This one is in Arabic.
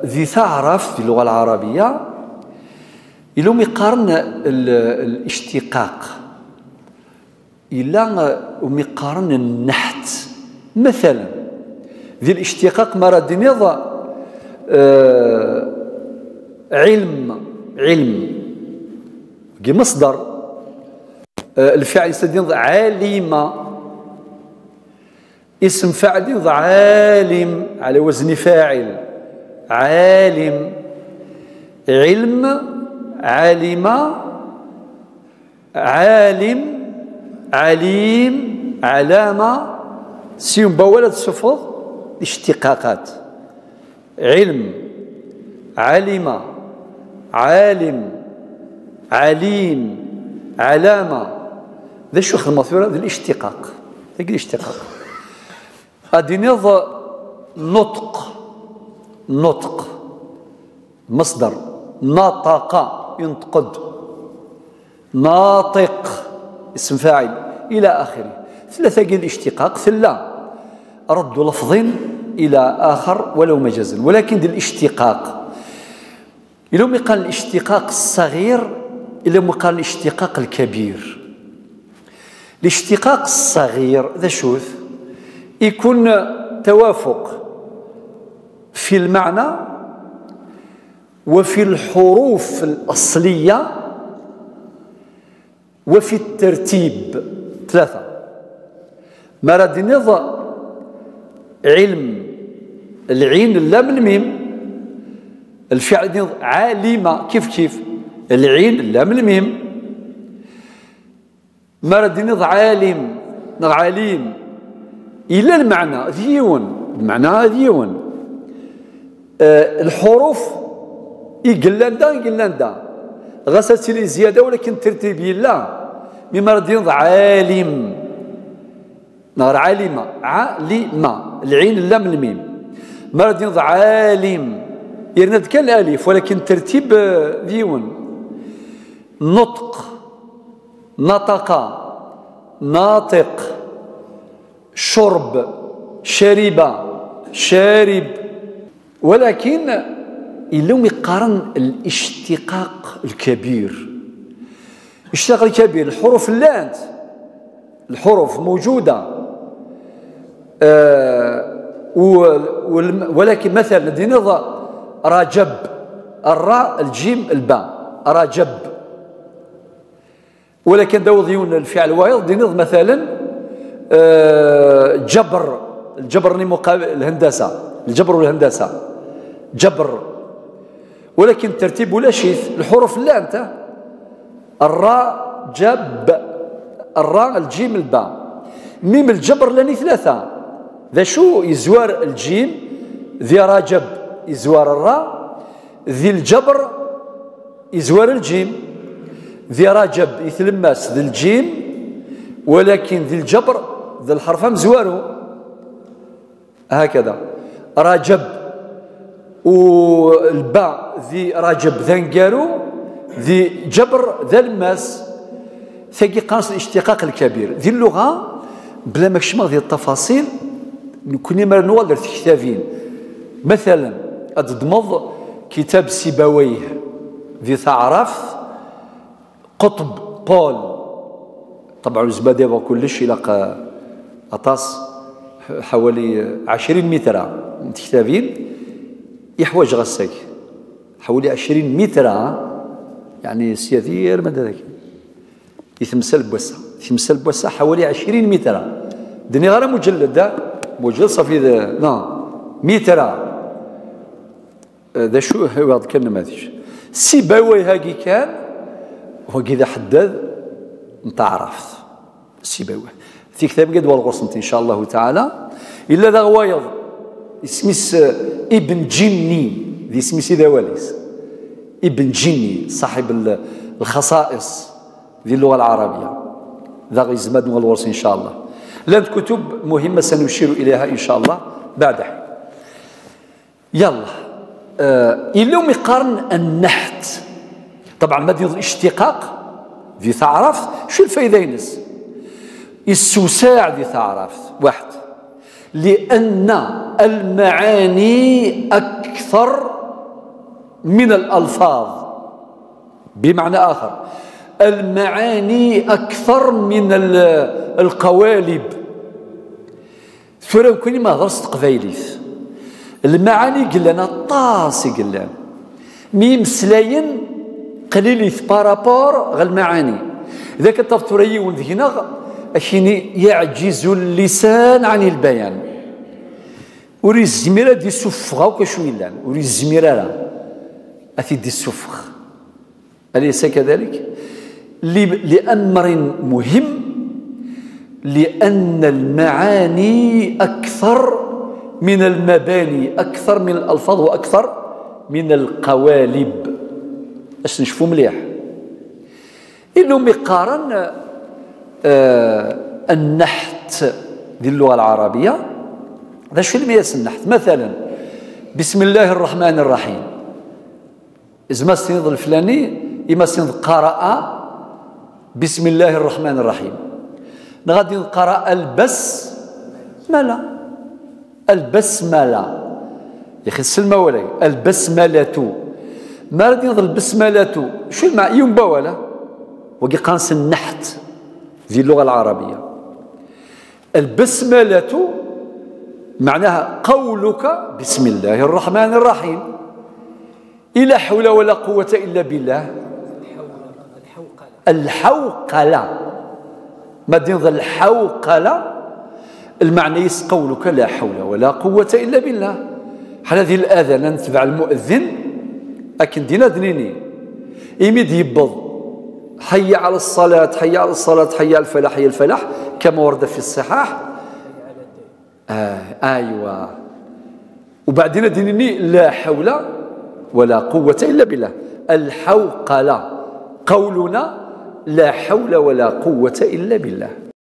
ذي تعرف في اللغة العربية إلا يقارن الاشتقاق إلا يقارن النحت. مثلا ذي الاشتقاق مرة نضع علم مصدر الفعل يستدين عالم، اسم فاعل يضع عالم على وزن فاعل، عالم، علم، علم، عالم، عليم، علامة، سين بولد صفر اشتقاقات. علم، علم، عالم، عليم، علامة، ذا شو خدمة ذا الاشتقاق، ذا الاشتقاق. غادي نض نطق، نطق مصدر نطق ينتقد، ناطق اسم فاعل إلى آخره. ثلاثة قيل الاشتقاق، ثلا رد لفظ إلى آخر ولو مجازا. ولكن دي الاشتقاق إلا ما قال الاشتقاق الصغير إلا ما قال الاشتقاق الكبير. الاشتقاق الصغير ذا شوف يكون توافق في المعنى وفي الحروف الأصلية وفي الترتيب. ثلاثة مراد نضع علم، العين اللام الميم، الفعل نضع عالم كيف العين اللام الميم، مراد نضع عالم نضع عليم إلى المعنى ذيون، المعنى ذيون. الحروف يقلندا غسلت لي زيادة ولكن ترتيبي لا. مما رد ينضع عالم نهار عالمة، عالمة العين اللام الميم، مرد ينضع عالم يرند كالالف ولكن ترتيب ديون. نطق، نطق، ناطق، شرب، شرب، شارب. ولكن إلا يقارن الاشتقاق الكبير. الاشتقاق الكبير الحروف اللانت، الحروف موجودة ولكن مثلا دي نضع رجب، الراء الجيم الباء رجب، ولكن داو ضيون الفعل وايض دي نضع مثلا جبر، الجبر مقابل الهندسة، الجبر والهندسة جبر، ولكن ترتيب ولا شيء الحروف لا انت الراء جب، الراء الجيم الباء، ميم الجبر لاني ثلاثة. ذا شو يزوار الجيم ذي رجب يزوار الراء، ذي الجبر يزوار الجيم، ذي رجب يتلمس ذي الجيم، ولكن ذي الجبر ذي الحرف مزوارو هكذا. رجب والباء ذي رجب ذنقارو، ذي جبر ذا الماس. ثقي قاص الاشتقاق الكبير ذي اللغة بلا ما كشما ذي التفاصيل كوني ما نوالر كتابين. مثلا أضمض كتاب سيبويه ذي تعرف قطب بول، طبعا الزبادي وكلش إلى أطاس حوالي 20 متر من كتابين يحوج غساك حوالي 20 متر، يعني سياثير من ذاك يتمثل بوسع، يتمثل بوسع حوالي 20 متر. دني غير مجلد مجلد صافي لا متر. ذا شو هو كان نماذج سيبوي هاكي كان هو كذا حدد نتاع عرفت سيبوي في كتاب قد والغصنت ان شاء الله تعالى. الا ذا غوايض اسميس ابن جني ذي اسمي سيدا واليس ابن جني صاحب الخصائص ذي اللغة العربية، ذا غيزماد والغرس إن شاء الله. لانت كتب مهمة سنشير إليها إن شاء الله بعد حين. يلا إلا يقارن النحت طبعا ما دير اشتقاق ذي تعرف شو الفايدة ينس السوساع ذي تعرف واحد لأن المعاني أكثر من الألفاظ، بمعنى آخر المعاني أكثر من القوالب. ثورة كوني ما هضرش تقبايليت المعاني قلنا طاسي قلنا ميمسلاين قليليت بارابور غير المعاني. إذا كنت تفطري ونذهنا أشيني يعجز اللسان عن البيان وري الزميرة دي سفغة وكشوي لان وري الزميرة لا أثي دي السفغ. أليس كذلك؟ لأمر مهم، لأن المعاني أكثر من المباني، أكثر من الألفاظ وأكثر من القوالب. أش نشوفوا مليح إنه مقارن النحت ديال اللغة العربية. هذا شو المياس النحت؟ مثلا بسم الله الرحمن الرحيم، إذا السند الفلاني إما سند قرأ بسم الله الرحمن الرحيم، غادي نقرأ البسملة. البسملة يا أخي السلمى ولا البسملة، ما غادي نضل البسملة شو المعنى ينبا ولا وكي قانس النحت في اللغة العربية. البسملة معناها قولك بسم الله الرحمن الرحيم، لا حول ولا قوة إلا بالله. الحوقلة ما تنظر الحوقلة المعنى يس قولك لا حول ولا قوة إلا بالله. حال هذه الآذان نتبع المؤذن أكن دينا دنيني يمد يبض حي على الصلاة حي على الصلاة حي على الفلاح حي الفلاح كما ورد في الصحاح. أيوة. وبعدين دينني لا حول ولا قوة إلا بالله. الحوقلة قولنا لا حول ولا قوة إلا بالله.